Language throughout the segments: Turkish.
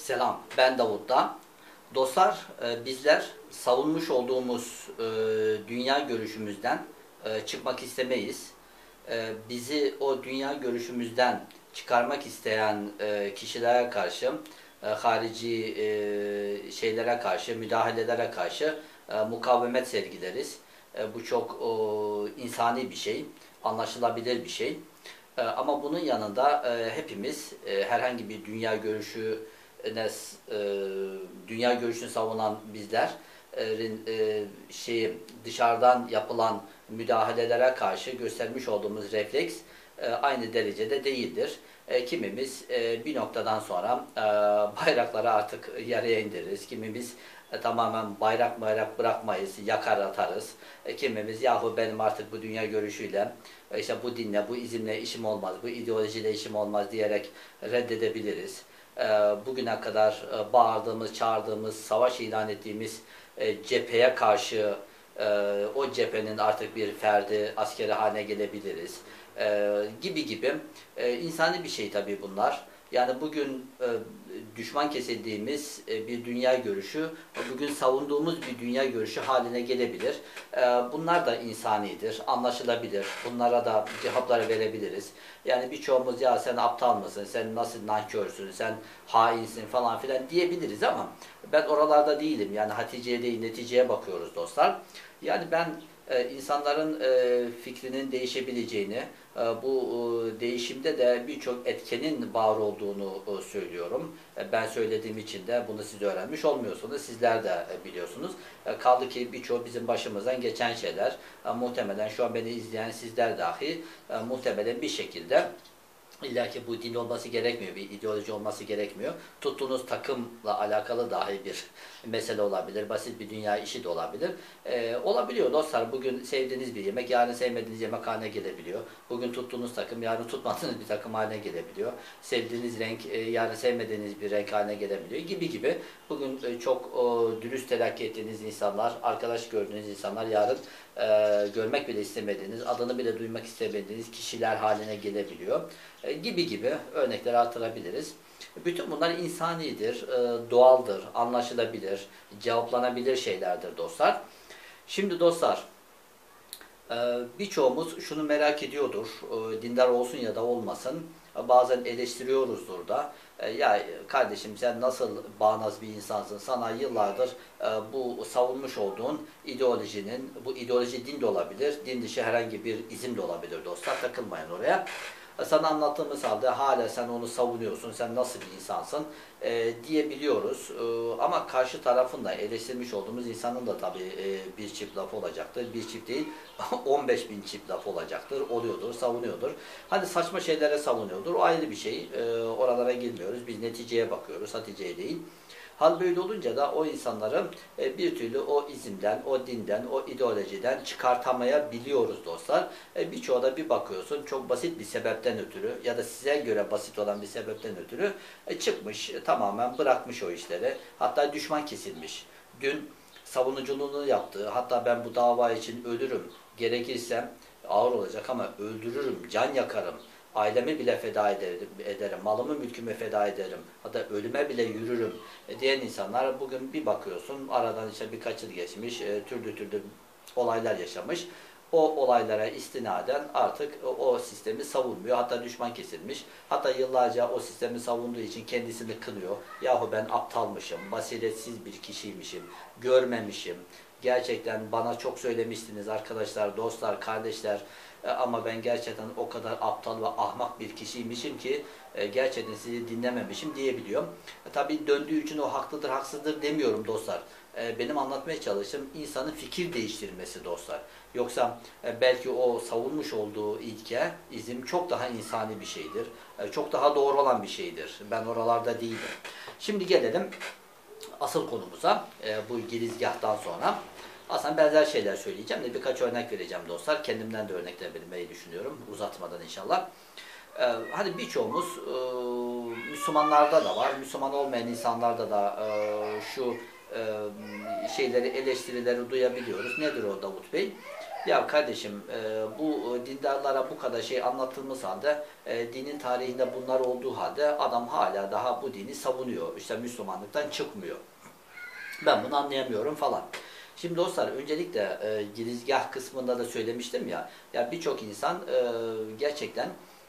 Selam, ben Davut'ta. Dostlar, bizler savunmuş olduğumuz dünya görüşümüzden çıkmak istemeyiz. Bizi o dünya görüşümüzden çıkarmak isteyen kişilere karşı, harici şeylere karşı, müdahalelere karşı mukavemet sergileriz. Bu çok insani bir şey, anlaşılabilir bir şey. Ama bunun yanında hepimiz herhangi bir dünya görüşü dünya görüşünü savunan bizlerin dışarıdan yapılan müdahalelere karşı göstermiş olduğumuz refleks aynı derecede değildir. Kimimiz bir noktadan sonra bayrakları artık yarıya indiririz. Kimimiz tamamen bayrak bırakmayız, yakar atarız. Kimimiz yahu benim artık bu dünya görüşüyle, işte bu dinle, bu izimle işim olmaz, bu ideolojiyle işim olmaz diyerek reddedebiliriz. Bugüne kadar bağırdığımız, çağırdığımız, savaş ilan ettiğimiz cepheye karşı o cephenin artık bir ferdi, askeri haline gelebiliriz. Gibi gibi. İnsani bir şey tabii bunlar. Yani bugün düşman kesildiğimiz bir dünya görüşü, bugün savunduğumuz bir dünya görüşü haline gelebilir. Bunlar da insanidir, anlaşılabilir. Bunlara da cevapları verebiliriz. Yani birçoğumuz ya sen aptal mısın, sen nasıl nankörsün, sen hainsin falan filan diyebiliriz ama ben oralarda değilim. Yani Hatice'ye değil, neticeye bakıyoruz dostlar. Yani ben insanların fikrinin değişebileceğini, bu değişimde de birçok etkenin var olduğunu söylüyorum. Ben söylediğim için de bunu siz öğrenmiş olmuyorsunuz. Sizler de biliyorsunuz. Kaldı ki birçoğu bizim başımızdan geçen şeyler. Muhtemelen şu an beni izleyen sizler dahi muhtemelen bir şekilde İlla ki bu din olması gerekmiyor, bir ideoloji olması gerekmiyor. Tuttuğunuz takımla alakalı dahi bir mesele olabilir, basit bir dünya işi de olabilir. Olabiliyor dostlar, bugün sevdiğiniz bir yemek, yarın sevmediğiniz yemek haline gelebiliyor. Bugün tuttuğunuz takım, yarın tutmadığınız bir takım haline gelebiliyor. Sevdiğiniz renk, yarın sevmediğiniz bir renk haline gelebiliyor gibi gibi. Bugün çok dürüst telakki ettiğiniz insanlar, arkadaş gördüğünüz insanlar, yarın görmek bile istemediğiniz, adını bile duymak istemediğiniz kişiler haline gelebiliyor. Gibi gibi örnekler artırabiliriz. Bütün bunlar insanidir, doğaldır, anlaşılabilir, cevaplanabilir şeylerdir dostlar. Şimdi dostlar, birçoğumuz şunu merak ediyordur, dindar olsun ya da olmasın, bazen eleştiriyoruzdur da. Ya kardeşim sen nasıl bağnaz bir insansın, sana yıllardır bu savunmuş olduğun ideolojinin, bu ideoloji din de olabilir, din dışı herhangi bir izim de olabilir dostlar, takılmayın oraya. Sana anlattığımız halde hala sen onu savunuyorsun, sen nasıl bir insansın diyebiliyoruz. Ama karşı tarafın da eleştirmiş olduğumuz insanın da tabii bir çift lafı olacaktır. Bir çift değil, 15 bin çift lafı olacaktır, oluyordur, savunuyordur. Hani saçma şeylere savunuyordur, o ayrı bir şey. Oralara girmiyoruz, biz neticeye bakıyoruz, Hatice'ye değil. Hal böyle olunca da o insanları bir türlü o izimden, o dinden, o ideolojiden çıkartamayabiliyoruz dostlar. Birçoğu da bir bakıyorsun çok basit bir sebepten ötürü ya da size göre basit olan bir sebepten ötürü çıkmış, tamamen bırakmış o işleri. Hatta düşman kesilmiş. Dün savunuculuğunu yaptığı, hatta ben bu dava için ölürüm, gerekirse ağır olacak ama öldürürüm, can yakarım, ailemi bile feda ederim, malımı mülkümü feda ederim, hatta ölüme bile yürürüm diyen insanlar bugün bir bakıyorsun aradan işte birkaç yıl geçmiş, türlü türlü olaylar yaşamış. O olaylara istinaden artık o sistemi savunmuyor. Hatta düşman kesilmiş. Hatta yıllarca o sistemi savunduğu için kendisini kınıyor. Yahu ben aptalmışım, basiretsiz bir kişiymişim, görmemişim. Gerçekten bana çok söylemiştiniz arkadaşlar, dostlar, kardeşler. Ama ben gerçekten o kadar aptal ve ahmak bir kişiymişim ki gerçekten sizi dinlememişim diyebiliyorum. Tabii döndüğü için o haklıdır, haksızdır demiyorum dostlar. Benim anlatmaya çalıştığım insanın fikir değiştirmesi dostlar. Yoksa belki o savunmuş olduğu ilke, izim çok daha insani bir şeydir. Çok daha doğru olan bir şeydir. Ben oralarda değilim. Şimdi gelelim asıl konumuza, bu girizgahtan sonra. Aslında benzer şeyler söyleyeceğim de birkaç örnek vereceğim dostlar. Kendimden de örnekler vermeyi düşünüyorum uzatmadan inşallah. Hani birçoğumuz Müslümanlarda da var, Müslüman olmayan insanlarda da şu şeyleri, eleştirileri duyabiliyoruz. Nedir o Davut Bey? Ya kardeşim bu dindarlara bu kadar şey anlattığımız halde dinin tarihinde bunlar olduğu halde adam hala daha bu dini savunuyor. İşte Müslümanlıktan çıkmıyor. Ben bunu anlayamıyorum falan. Şimdi dostlar öncelikle girizgah kısmında da söylemiştim ya. Ya birçok insan gerçekten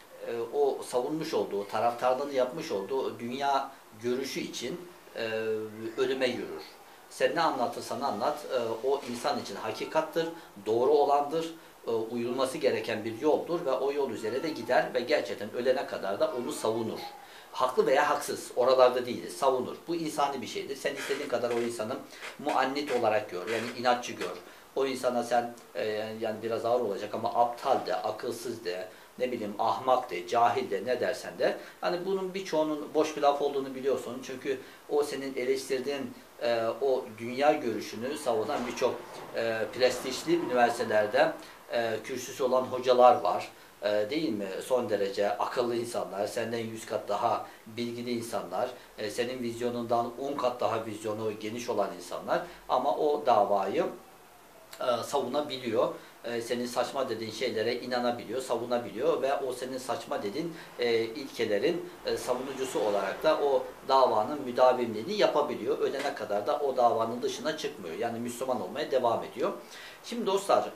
o savunmuş olduğu, taraftarlığını yapmış olduğu dünya görüşü için e, ölüme yürür. Sen ne anlatırsan anlat, o insan için hakikattır, doğru olandır, uyulması gereken bir yoldur ve o yol üzere de gider ve gerçekten ölene kadar da onu savunur. Haklı veya haksız, oralarda değiliz, savunur. Bu insani bir şeydir. Sen istediğin kadar o insanı muannit olarak gör, yani inatçı gör. O insana sen yani biraz ağır olacak ama aptal de, akılsız de, ne bileyim ahmak de, cahil de, ne dersen de. Hani bunun birçoğunun boş bir laf olduğunu biliyorsun. Çünkü o senin eleştirdiğin o dünya görüşünü savunan birçok prestijli üniversitelerde kürsüsü olan hocalar var. Değil mi? Son derece akıllı insanlar, senden 100 kat daha bilgili insanlar, senin vizyonundan 10 kat daha vizyonu geniş olan insanlar ama o davayı savunabiliyor. Senin saçma dediğin şeylere inanabiliyor, savunabiliyor ve o senin saçma dediğin ilkelerin savunucusu olarak da o davanın müdavimliğini yapabiliyor. Ölene kadar da o davanın dışına çıkmıyor. Yani Müslüman olmaya devam ediyor. Şimdi dostlar,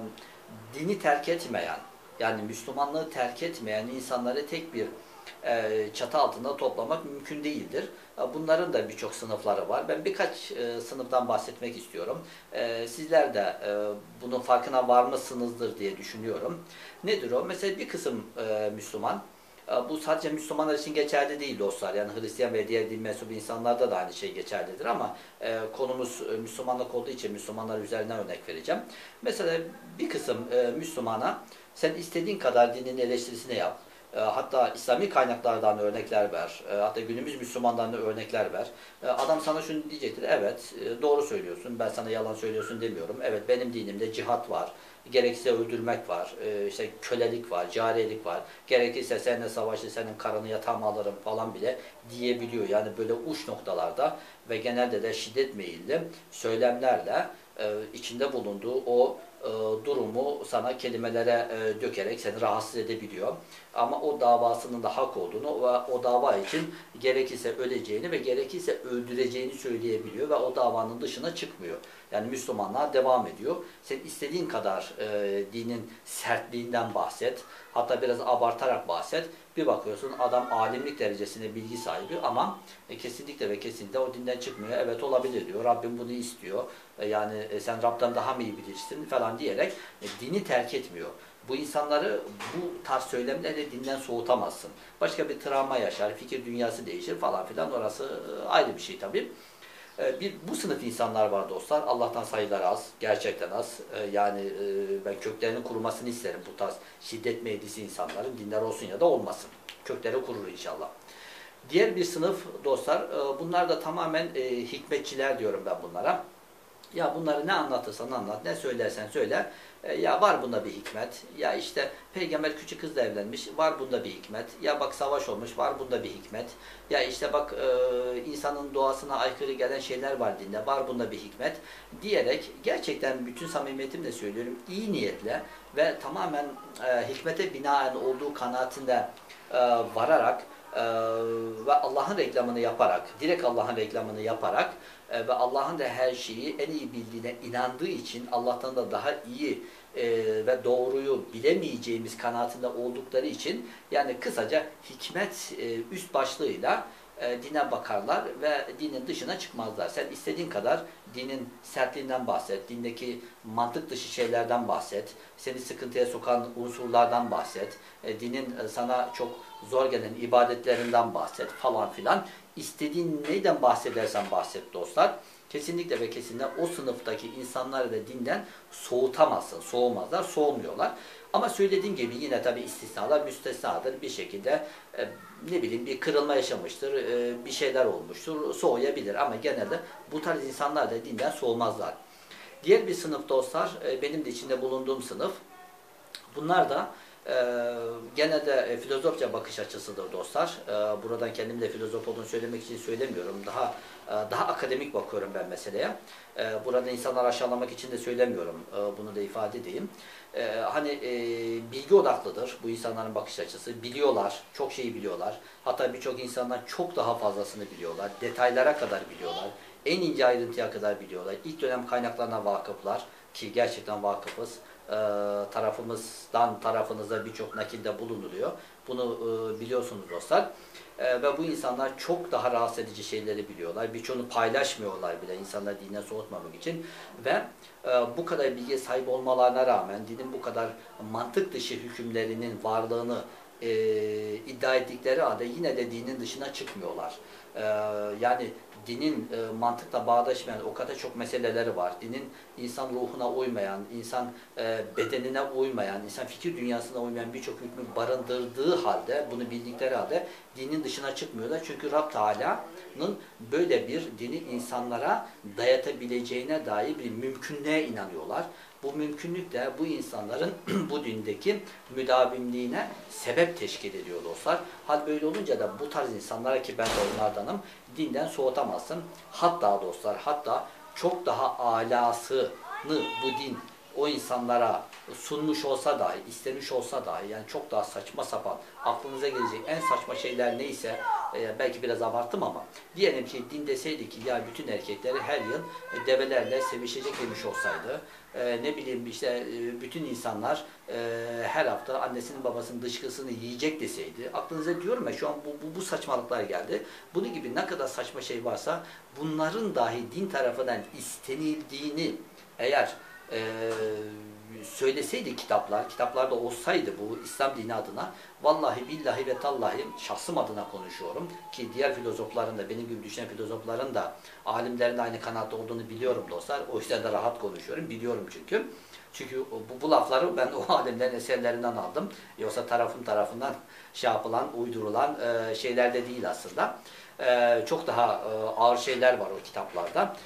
dini terk etmeyen, yani Müslümanlığı terk etmeyen insanları tek bir çatı altında toplamak mümkün değildir. Bunların da birçok sınıfları var. Ben birkaç sınıftan bahsetmek istiyorum. Sizler de bunun farkına varmışsınızdır diye düşünüyorum. Nedir o? Mesela bir kısım Müslüman, bu sadece Müslümanlar için geçerli değil dostlar. Yani Hristiyan ve diğer din mensubu insanlarda da aynı şey geçerlidir ama konumuz Müslümanlık olduğu için Müslümanlar üzerinden örnek vereceğim. Mesela bir kısım Müslümana sen istediğin kadar dinin eleştirisini yap. Hatta İslami kaynaklardan örnekler ver. Hatta günümüz Müslümanlarından örnekler ver. Adam sana şunu diyecektir. Evet, doğru söylüyorsun. Ben sana yalan söylüyorsun demiyorum. Evet, benim dinimde cihat var. Gerekirse öldürmek var. İşte kölelik var, cariyelik var. Gerekirse seninle savaşı, senin karını yatağıma alırım falan bile diyebiliyor. Yani böyle uç noktalarda ve genelde de şiddet meyilli söylemlerle içinde bulunduğu o durumu sana kelimelere dökerek seni rahatsız edebiliyor. Ama o davasının da hak olduğunu ve o dava için gerekirse öleceğini ve gerekirse öldüreceğini söyleyebiliyor ve o davanın dışına çıkmıyor. Yani Müslümanlığa devam ediyor. Sen istediğin kadar dinin sertliğinden bahset, hatta biraz abartarak bahset. Bir bakıyorsun adam alimlik derecesinde bilgi sahibi ama kesinlikle ve kesinlikle o dinden çıkmıyor. Evet olabilir diyor. Rabbim bunu istiyor. Yani sen Rab'dan daha mı iyi bilirsin falan diyerek dini terk etmiyor. Bu insanları bu tarz söylemlerle dinden soğutamazsın. Başka bir travma yaşar, fikir dünyası değişir falan filan. Orası ayrı bir şey tabii. Bu sınıf insanlar var dostlar. Allah'tan sayıları az. Gerçekten az. Yani ben köklerinin kurumasını isterim bu tarz şiddet meydisi insanların. Dinler olsun ya da olmasın. Kökleri kurur inşallah. Diğer bir sınıf dostlar, bunlar da tamamen hikmetçiler diyorum ben bunlara. Ya bunları ne anlatırsan anlat, ne söylersen söyle. Ya var bunda bir hikmet. Ya işte peygamber küçük kızla evlenmiş, var bunda bir hikmet. Ya bak savaş olmuş, var bunda bir hikmet. Ya işte bak insanın doğasına aykırı gelen şeyler var dinde, var bunda bir hikmet. Diyerek gerçekten bütün samimiyetimle söylüyorum, iyi niyetle ve tamamen hikmete binaen olduğu kanaatinde vararak ve Allah'ın reklamını yaparak, direkt Allah'ın reklamını yaparak ve Allah'ın da her şeyi en iyi bildiğine inandığı için Allah'tan da daha iyi ve doğruyu bilemeyeceğimiz kanaatinde oldukları için yani kısaca hikmet üst başlığıyla dine bakarlar ve dinin dışına çıkmazlar. Sen istediğin kadar dinin sertliğinden bahset, dindeki mantık dışı şeylerden bahset, seni sıkıntıya sokan unsurlardan bahset, dinin sana çok zor gelen ibadetlerinden bahset falan filan. İstediğin neyden bahsedersen bahset dostlar. Kesinlikle ve kesinlikle o sınıftaki insanları da dinden soğutamazsın. Soğumazlar, soğumuyorlar. Ama söylediğim gibi yine tabi istisnalar müstesnadır. Bir şekilde ne bileyim bir kırılma yaşamıştır, bir şeyler olmuştur, soğuyabilir. Ama genelde bu tarz insanlar da dinden soğumazlar. Diğer bir sınıf dostlar, benim de içinde bulunduğum sınıf. Bunlar da Genelde filozofça bakış açısıdır dostlar. Buradan kendim de filozof olduğunu söylemek için söylemiyorum. Daha akademik bakıyorum ben meseleye. Burada insanları aşağılamak için de söylemiyorum. Bunu da ifade edeyim. Hani bilgi odaklıdır bu insanların bakış açısı. Biliyorlar, çok şeyi biliyorlar. Hatta birçok insandan çok daha fazlasını biliyorlar. Detaylara kadar biliyorlar. En ince ayrıntıya kadar biliyorlar. İlk dönem kaynaklarına vakıflar ki gerçekten vakıfız. Tarafımızdan tarafınıza birçok nakilde bulunuluyor. Bunu biliyorsunuz dostlar. Ve bu insanlar çok daha rahatsız edici şeyleri biliyorlar. Birçoğunu paylaşmıyorlar bile insanları dinden soğutmamak için. Ve bu kadar bilgiye sahip olmalarına rağmen dinin bu kadar mantık dışı hükümlerinin varlığını iddia ettikleri halde yine de dinin dışına çıkmıyorlar. Yani dinin mantıkla bağdaşmayan o kadar çok meseleleri var. Dinin insan ruhuna uymayan, insan bedenine uymayan, insan fikir dünyasına uymayan birçok hükmü barındırdığı halde, bunu bildikleri halde dinin dışına çıkmıyorlar. Çünkü Rab Teala'nın böyle bir dini insanlara dayatabileceğine dair bir mümkünlüğe inanıyorlar. Bu mümkünlük de bu insanların bu dindeki müdavimliğine sebep teşkil ediyor dostlar. Hal böyle olunca da bu tarz insanlara, ki ben de onlardanım, dinden soğutamazsın. Hatta dostlar, hatta çok daha alasını bu din o insanlara sunmuş olsa dahi, istemiş olsa dahi, yani çok daha saçma sapan, aklınıza gelecek en saçma şeyler neyse, belki biraz abarttım ama diyelim ki din deseydi ki ya bütün erkekleri her yıl develerle sevişecek demiş olsaydı, ne bileyim işte bütün insanlar her hafta annesinin babasının dışkısını yiyecek deseydi, aklınıza diyorum ya şu an bu saçmalıklar geldi. Bunun gibi ne kadar saçma şey varsa bunların dahi din tarafından istenildiğini eğer söyleseydi kitaplarda olsaydı bu İslam dini adına, vallahi billahi ve tallahi şahsım adına konuşuyorum ki diğer filozofların da, benim gibi düşünen filozofların da, alimlerin de aynı kanatta olduğunu biliyorum dostlar. O yüzden de rahat konuşuyorum. Biliyorum çünkü. Çünkü bu lafları ben o alimlerin eserlerinden aldım. Yoksa tarafından şey yapılan, uydurulan şeyler de değil aslında. Çok daha ağır şeyler var o kitaplarda.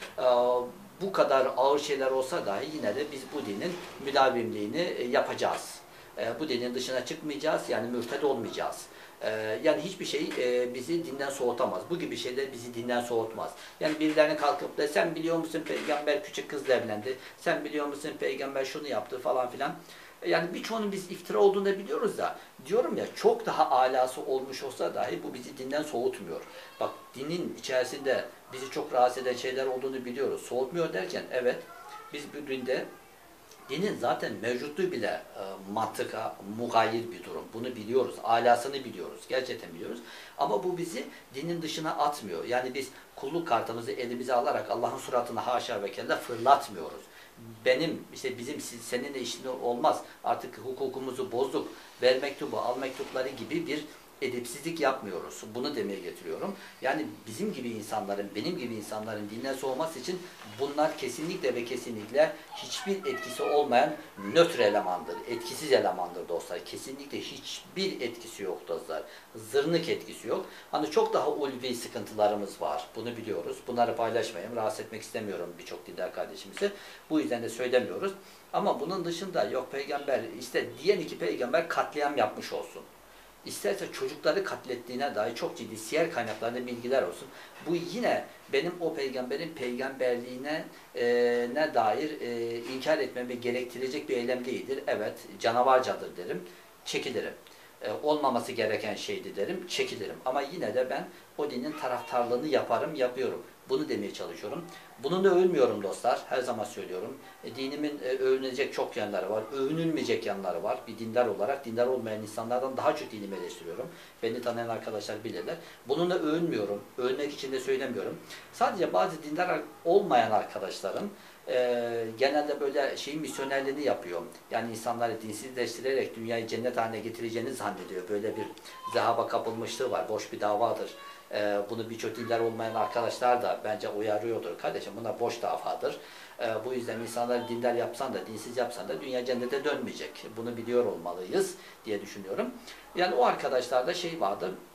Bu kadar ağır şeyler olsa dahi yine de biz bu dinin müdavimliğini yapacağız. Bu dinin dışına çıkmayacağız, yani mürted olmayacağız. Yani hiçbir şey bizi dinden soğutamaz. Bu gibi şeyler bizi dinden soğutmaz. Yani birilerine kalkıp da sen biliyor musun peygamber küçük kızla evlendi, sen biliyor musun peygamber şunu yaptı falan filan. Yani birçoğunun biz iftira olduğunu da biliyoruz da, diyorum ya, çok daha alası olmuş olsa dahi bu bizi dinden soğutmuyor. Bak, dinin içerisinde bizi çok rahatsız eden şeyler olduğunu biliyoruz. Soğutmuyor derken, evet, biz bu dinde dinin zaten mevcutluğu bile mantıka mugayir bir durum. Bunu biliyoruz. Alasını biliyoruz. Gerçekten biliyoruz. Ama bu bizi dinin dışına atmıyor. Yani biz kulluk kartımızı elimize alarak Allah'ın suratına haşa ve kella fırlatmıyoruz. Bizim seninle işin olmaz. Artık hukukumuzu bozduk. Ver mektubu, al mektupları gibi bir edepsizlik yapmıyoruz. Bunu demeye getiriyorum. Yani bizim gibi insanların, benim gibi insanların dinden soğuması için bunlar kesinlikle ve kesinlikle hiçbir etkisi olmayan nötr elemandır. Etkisiz elemandır dostlar. Kesinlikle hiçbir etkisi yok dostlar. Zırnık etkisi yok. Hani çok daha ulvi sıkıntılarımız var. Bunu biliyoruz. Bunları paylaşmayayım. Rahatsız etmek istemiyorum birçok dindar kardeşimizi. Bu yüzden de söylemiyoruz. Ama bunun dışında yok peygamber, işte diyen iki peygamber katliam yapmış olsun, İsterse çocukları katlettiğine dair çok ciddi siyer kaynaklarında bilgiler olsun. Bu yine benim o peygamberin peygamberliğine ne dair inkar etmemi gerektirecek bir eylem değildir. Evet, canavarcadır derim, çekilirim. Olmaması gereken şeydi derim, çekilirim. Ama yine de ben o dinin taraftarlığını yaparım, yapıyorum. Bunu demeye çalışıyorum. Bununla övünmüyorum dostlar. Her zaman söylüyorum. Dinimin övünecek çok yanları var. Övünülmeyecek yanları var. Bir dindar olarak dindar olmayan insanlardan daha çok dinimi eleştiriyorum. Beni tanıyan arkadaşlar bilirler. Bununla övünmüyorum. Övünmek için de söylemiyorum. Sadece bazı dindar olmayan arkadaşlarım genelde böyle misyonerliğini yapıyor. Yani insanları dinsizleştirerek dünyayı cennet haline getireceğini zannediyor. Böyle bir zehaba kapılmışlığı var. Boş bir davadır. Bunu birçok dindar olmayan arkadaşlar da bence uyarıyordur. Kardeşim, bunlar boş davadır. Bu yüzden insanları dindar yapsan da dinsiz yapsan da dünya cennete dönmeyecek. Bunu biliyor olmalıyız diye düşünüyorum. Yani o arkadaşlarda vardı.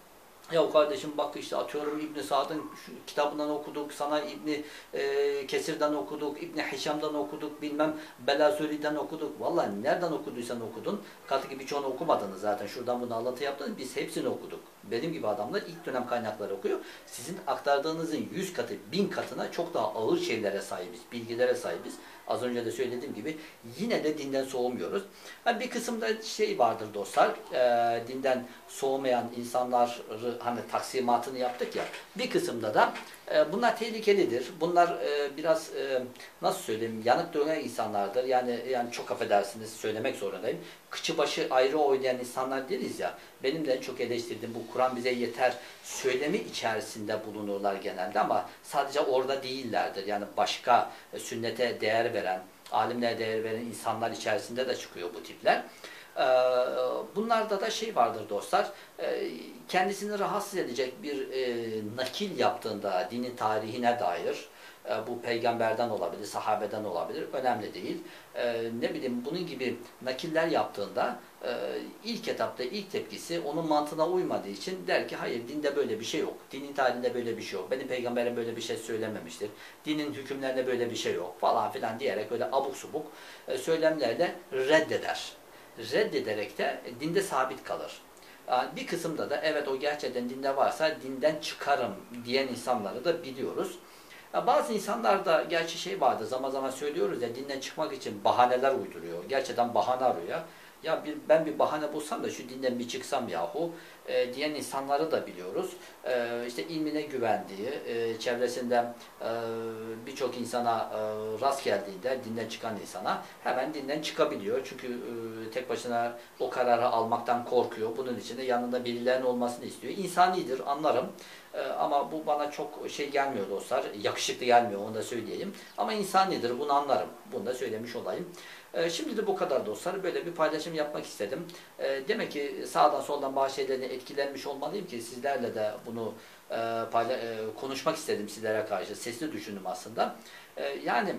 Ya kardeşim bak işte atıyorum İbn Sad'ın kitabından okuduk, sana Kesir'den okuduk, İbn Hişam'dan okuduk, bilmem Belazuri'den okuduk. Vallahi nereden okuduysan okudun. Kaldı ki birçoğunu okumadınız zaten. Şuradan bunu alıntı yaptınız. Biz hepsini okuduk. Benim gibi adamlar ilk dönem kaynakları okuyor. Sizin aktardığınızın 100 katı, 1000 katına çok daha ağır şeylere sahibiz, bilgilere sahibiz. Az önce de söylediğim gibi yine de dinden soğumuyoruz. Yani bir kısımda şey vardır dostlar, dinden soğumayan insanları hani taksimatını yaptık ya, bir kısımda da bunlar tehlikelidir. Bunlar biraz nasıl söyleyeyim, yanık dönen insanlardır. Yani çok affedersiniz söylemek zorundayım. Kıçı başı ayrı oynayan insanlar deriz ya. Benim de en çok eleştirdiğim bu Kur'an bize yeter söylemi içerisinde bulunurlar genelde ama sadece orada değillerdir. Yani başka sünnete değer veren, alimlere değer veren insanlar içerisinde de çıkıyor bu tipler. Bunlarda da şey vardır dostlar, kendisini rahatsız edecek bir nakil yaptığında dinin tarihine dair, bu peygamberden olabilir, sahabeden olabilir, önemli değil. Ne bileyim bunun gibi nakiller yaptığında ilk etapta ilk tepkisi onun mantığına uymadığı için der ki hayır dinde böyle bir şey yok. Dinin tarihinde böyle bir şey yok. Benim peygamberim böyle bir şey söylememiştir. Dinin hükümlerinde böyle bir şey yok falan filan diyerek öyle abuk subuk söylemlerle reddeder. Reddederek de dinde sabit kalır. Bir kısımda da evet o gerçekten dinde varsa dinden çıkarım diyen insanları da biliyoruz. Bazı insanlar da gerçi şey vardı zaman zaman söylüyoruz ya dinden çıkmak için bahaneler uyduruyor. Gerçekten bahane arıyor. Ya ben bir bahane bulsam da şu dinden bir çıksam yahu diyen insanları da biliyoruz. İşte ilmine güvendiği, çevresinde birçok insana rast geldiğinde dinden çıkan insana hemen dinden çıkabiliyor. Çünkü tek başına o kararı almaktan korkuyor. Bunun için de yanında birilerinin olmasını istiyor. İnsanidir, anlarım. Ama bu bana çok şey gelmiyor dostlar. Yakışıklı gelmiyor onu da söyleyeyim. Ama insanidir bunu anlarım. Bunu da söylemiş olayım. Şimdi de bu kadar dostlar. Böyle bir paylaşım yapmak istedim. Demek ki sağdan soldan bazı şeylerine etkilenmiş olmalıyım ki sizlerle de bunu konuşmak istedim sizlere karşı. Sesli düşündüm aslında. Yani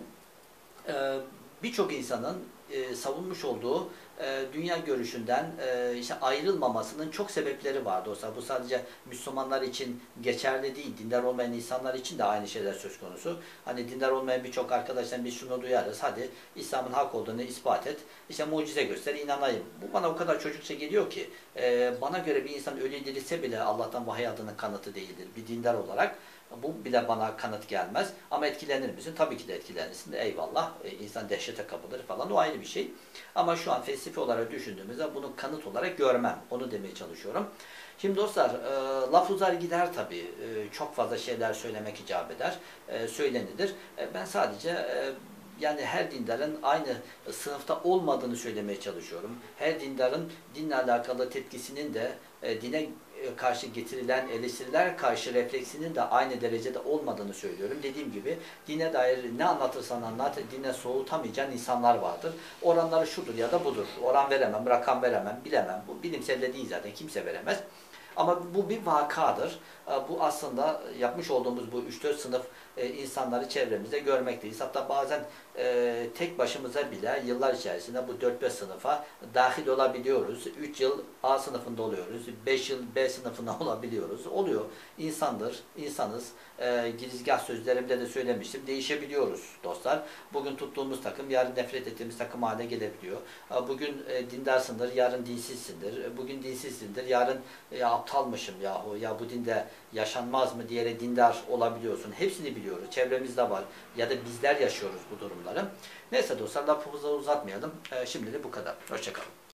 birçok insanın savunmuş olduğu dünya görüşünden işte ayrılmamasının çok sebepleri var dostlar. Bu sadece Müslümanlar için geçerli değil. Dindar olmayan insanlar için de aynı şeyler söz konusu. Hani dindar olmayan birçok arkadaştan biz şunu duyarız. Hadi İslam'ın hak olduğunu ispat et. İşte mucize göster, inanayım. Bu bana o kadar çocukça geliyor ki bana göre bir insan ölü dirilse bile Allah'tan vahiy adının kanıtı değildir. Bir dindar olarak bu bile bana kanıt gelmez. Ama etkilenir misin? Tabii ki de etkilenirsin. Eyvallah. İnsan dehşete kapılır falan. O ayrı bir şey. Ama şu an felsefi olarak düşündüğümüzde bunu kanıt olarak görmem. Onu demeye çalışıyorum. Şimdi dostlar laf uzar gider tabii. Çok fazla şeyler söylemek icap eder. Söylenilir. Ben sadece yani her dindarın aynı sınıfta olmadığını söylemeye çalışıyorum. Her dindarın dinle alakalı tepkisinin de dine karşı getirilen eleştiriler karşı refleksinin de aynı derecede olmadığını söylüyorum. Dediğim gibi dine dair ne anlatırsan anlat, dine soğutamayacağın insanlar vardır. Oranları şudur ya da budur. Oran veremem, rakam veremem, bilemem. Bu bilimsel de değil zaten. Kimse veremez. Ama bu bir vakadır. Bu aslında yapmış olduğumuz bu 3-4 sınıf insanları çevremizde görmekteyiz. Hatta bazen tek başımıza bile yıllar içerisinde bu 4-5 sınıfa dahil olabiliyoruz. 3 yıl A sınıfında oluyoruz. 5 yıl B sınıfında olabiliyoruz. Oluyor. İnsandır, insanız. Girizgah sözlerimde de söylemiştim. Değişebiliyoruz dostlar. Bugün tuttuğumuz takım yarın nefret ettiğimiz takım haline gelebiliyor. Bugün dindarsındır, yarın dinsizsindir. Bugün dinsizsindir, yarın aptalmışım yahu, ya bu dinde yaşanmaz mı diyerek dindar olabiliyorsun. Hepsini biliyoruz. Çevremizde var. Ya da bizler yaşıyoruz bu durumları. Neyse dostlar lafımızı uzatmayalım. Şimdilik bu kadar. Hoşça kalın.